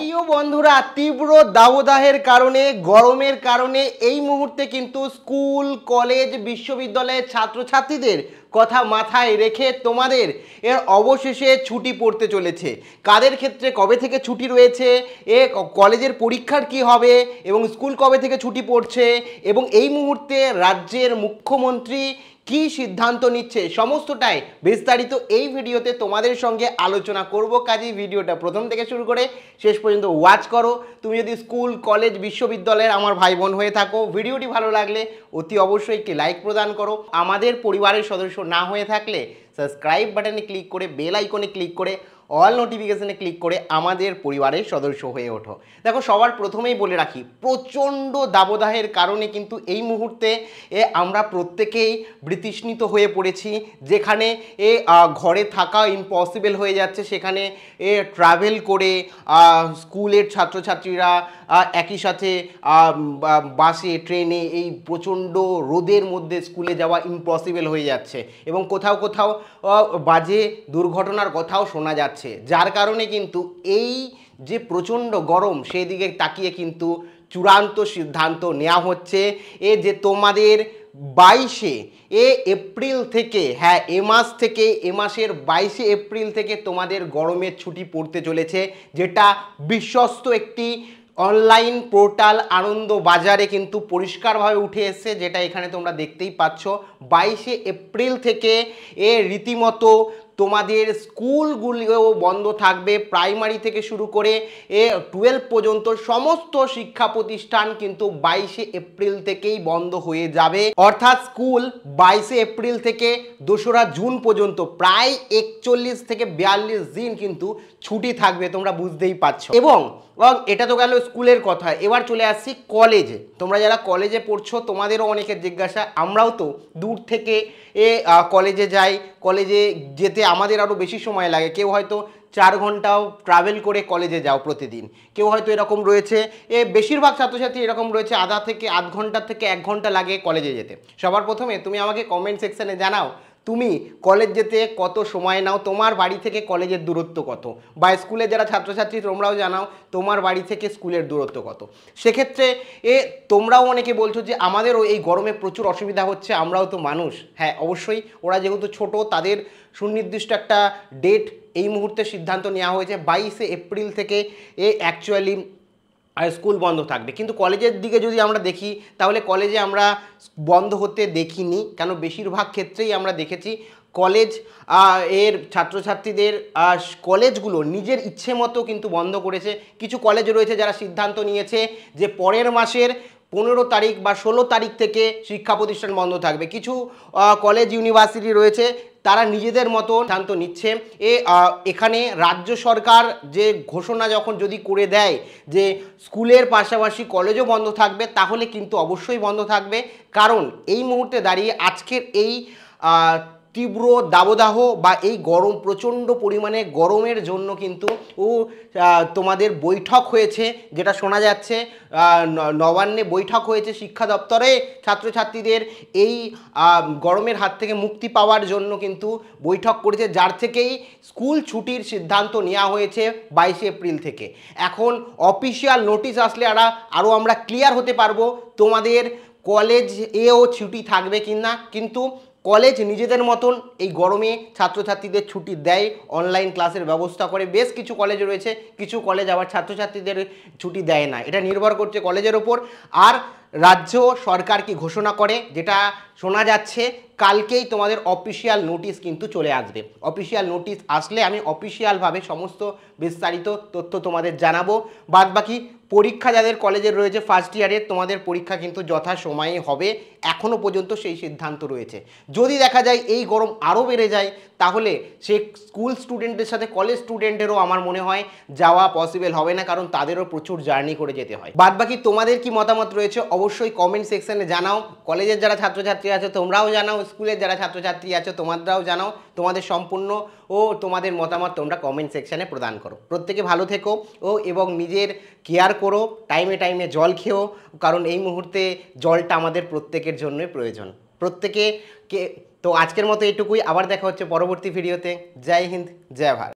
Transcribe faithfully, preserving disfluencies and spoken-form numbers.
প্রিয় বন্ধুরা, তীব্র দাবদাহের কারণে গরমের কারণে এই মুহূর্তে কিন্তু স্কুল কলেজ বিশ্ববিদ্যালয়ের ছাত্রছাত্রীদের কথা মাথায় রেখে তোমাদের এর অবশেষে ছুটি পড়তে চলেছে। কাদের ক্ষেত্রে কবে থেকে ছুটি রয়েছে, এ কলেজের পরীক্ষার কি হবে এবং স্কুল কবে থেকে ছুটি পড়ছে এবং এই মুহূর্তে রাজ্যের মুখ্যমন্ত্রী কি সিদ্ধান্ত নিচ্ছে সমস্তটাই বিস্তারিত এই ভিডিওতে তোমাদের সঙ্গে আলোচনা করব। কাজেই ভিডিওটা প্রথম থেকে শুরু করে শেষ পর্যন্ত ওয়াচ করো। তুমি যদি স্কুল কলেজ বিশ্ববিদ্যালয়ের আমার ভাই বোন হয়ে থাকো, ভিডিওটি ভালো লাগলে অতি অবশ্যই একটি লাইক প্রদান করো। আমাদের পরিবারের সদস্য না হয়ে থাকলে সাবস্ক্রাইব বাটনে ক্লিক করে বেল আইকনে ক্লিক করে অল নোটিফিকেশনে ক্লিক করে আমাদের পরিবারের সদস্য হয়ে ওঠো। দেখো, সবার প্রথমেই বলে রাখি, প্রচণ্ড দাবদাহের কারণে কিন্তু এই মুহূর্তে এ আমরা প্রত্যেকেই বৃতৃষ্ণিত হয়ে পড়েছি। যেখানে এ ঘরে থাকা ইম্পসিবল হয়ে যাচ্ছে, সেখানে এ ট্রাভেল করে স্কুলের ছাত্রছাত্রীরা একই সাথে বাসে ট্রেনে এই প্রচণ্ড রোদের মধ্যে স্কুলে যাওয়া ইম্পসিবল হয়ে যাচ্ছে এবং কোথাও কোথাও বাজে দুর্ঘটনার কথাও শোনা যাচ্ছে। যার কারণে কিন্তু এই যে প্রচণ্ড গরম সেই দিকে তাকিয়ে কিন্তু চূড়ান্ত সিদ্ধান্ত নেওয়া হচ্ছে এ যে তোমাদের বাইশে এ এপ্রিল থেকে, হ্যাঁ এ মাস থেকে, এ মাসের বাইশে এপ্রিল থেকে তোমাদের গরমের ছুটি পড়তে চলেছে, যেটা বিশ্বস্ত একটি অনলাইন পোর্টাল আনন্দ বাজারে কিন্তু পরিষ্কারভাবে উঠে এসছে, যেটা এখানে তোমরা দেখতেই পাচ্ছ। বাইশে এপ্রিল থেকে এ রীতিমতো তোমাদের স্কুলগুলিও বন্ধ থাকবে। প্রাইমারি থেকে শুরু করে এ টুয়েলভ পর্যন্ত সমস্ত শিক্ষা প্রতিষ্ঠান কিন্তু বাইশে এপ্রিল থেকেই বন্ধ হয়ে যাবে। অর্থাৎ স্কুল বাইশে এপ্রিল থেকে দোসরা জুন পর্যন্ত প্রায় একচল্লিশ থেকে বিয়াল্লিশ দিন কিন্তু ছুটি থাকবে, তোমরা বুঝতেই পারছো। এবং এটা তো গেল স্কুলের কথা, এবার চলে আসছি কলেজে। তোমরা যারা কলেজে পড়ছো তোমাদেরও অনেকের জিজ্ঞাসা, আমরাও তো দূর থেকে এ কলেজে যাই, কলেজে যেতে আমাদের আরও বেশি সময় লাগে। কেউ হয়তো চার ঘন্টাও ট্রাভেল করে কলেজে যাও প্রতিদিন, কেউ হয়তো এরকম রয়েছে, এ বেশিরভাগ ছাত্রছাত্রী এরকম রয়েছে আধা থেকে আধ ঘন্টা থেকে এক ঘন্টা লাগে কলেজে যেতে। সবার প্রথমে তুমি আমাকে কমেন্ট সেকশানে জানাও তুমি কলেজ যেতে কত সময় নাও, তোমার বাড়ি থেকে কলেজের দূরত্ব কত, বা স্কুলে যারা ছাত্রছাত্রী তোমরাও জানাও তোমার বাড়ি থেকে স্কুলের দূরত্ব কত। সেক্ষেত্রে এ তোমরাও অনেকে বলছো যে আমাদেরও এই গরমে প্রচুর অসুবিধা হচ্ছে, আমরাও তো মানুষ। হ্যাঁ অবশ্যই, ওরা যেহেতু ছোট তাদের সুনির্দিষ্ট একটা ডেট এই মুহূর্তে সিদ্ধান্ত নেওয়া হয়েছে, বাইশে এপ্রিল থেকে এ অ্যাকচুয়ালি আর স্কুল বন্ধ থাকবে। কিন্তু কলেজের দিকে যদি আমরা দেখি তাহলে কলেজে আমরা বন্ধ হতে দেখিনি, কেন বেশিরভাগ ক্ষেত্রেই আমরা দেখেছি কলেজ এর ছাত্রছাত্রীদের কলেজগুলো নিজের ইচ্ছে মতো কিন্তু বন্ধ করেছে। কিছু কলেজ রয়েছে যারা সিদ্ধান্ত নিয়েছে যে পরের মাসের পনেরো তারিখ বা ষোলো তারিখ থেকে শিক্ষা প্রতিষ্ঠান বন্ধ থাকবে। কিছু কলেজ ইউনিভার্সিটি রয়েছে তারা নিজেদের মতো সিদ্ধান্ত নিচ্ছে। এ এখানে রাজ্য সরকার যে ঘোষণা যখন যদি করে দেয় যে স্কুলের পাশাপাশি কলেজও বন্ধ থাকবে, তাহলে কিন্তু অবশ্যই বন্ধ থাকবে। কারণ এই মুহূর্তে দাঁড়িয়ে আজকের এই তীব্র দাবদাহ বা এই গরম, প্রচণ্ড পরিমাণে গরমের জন্য কিন্তু ও তোমাদের বৈঠক হয়েছে, যেটা শোনা যাচ্ছে নবান্নে বৈঠক হয়েছে শিক্ষা দপ্তরে। ছাত্রছাত্রীদের এই গরমের হাত থেকে মুক্তি পাওয়ার জন্য কিন্তু বৈঠক করেছে, যার থেকেই স্কুল ছুটির সিদ্ধান্ত নেওয়া হয়েছে বাইশে এপ্রিল থেকে। এখন অফিসিয়াল নোটিশ আসলে আরা আরও আমরা ক্লিয়ার হতে পারবো তোমাদের কলেজ এও ছুটি থাকবে কি না। কিন্তু কলেজ নিজেদের মতন এই গরমে ছাত্রছাত্রীদের ছুটি দেয়, অনলাইন ক্লাসের ব্যবস্থা করে। বেশ কিছু কলেজ রয়েছে, কিছু কলেজ আবার ছাত্রছাত্রীদের ছুটি দেয় না, এটা নির্ভর করছে কলেজের ওপর। আর রাজ্য সরকার কি ঘোষণা করে, যেটা শোনা যাচ্ছে কালকেই তোমাদের অফিসিয়াল নোটিশ কিন্তু চলে আসবে। অফিসিয়াল নোটিশ আসলে আমি অফিসিয়ালভাবে সমস্ত বিস্তারিত তথ্য তোমাদের জানাবো। বাদবাকি পরীক্ষা যাদের কলেজের রয়েছে ফার্স্ট ইয়ারের, তোমাদের পরীক্ষা কিন্তু যথা সময়ে হবে, এখনও পর্যন্ত সেই সিদ্ধান্ত রয়েছে। যদি দেখা যায় এই গরম আরও বেড়ে যায় তাহলে সে স্কুল স্টুডেন্টদের সাথে কলেজ স্টুডেন্টেরও আমার মনে হয় যাওয়া পসিবল হবে না, কারণ তাদেরও প্রচুর জার্নি করে যেতে হয়। বাদবাকি তোমাদের কি মতামত রয়েছে অবশ্যই কমেন্ট সেকশনে জানাও। কলেজের যারা ছাত্রছাত্রী আছে তোমরাও জানাও, স্কুলের যারা ছাত্রছাত্রী আছে তোমাদেরও জানাও। তোমাদের সম্পূর্ণ ও তোমাদের মতামত তোমরা কমেন্ট সেকশনে প্রদান করো। প্রত্যেকে ভালো থেকো ও এবং নিজের কেয়ার করো, টাইমে টাইমে জল খেও, কারণ এই মুহূর্তে জলটা আমাদের প্রত্যেকের জন্যই প্রয়োজন। প্রত্যেকে কে তো আজকের মতো এটুকুই, আবার দেখা হচ্ছে পরবর্তী ভিডিওতে। জয় হিন্দ, জয় ভারত।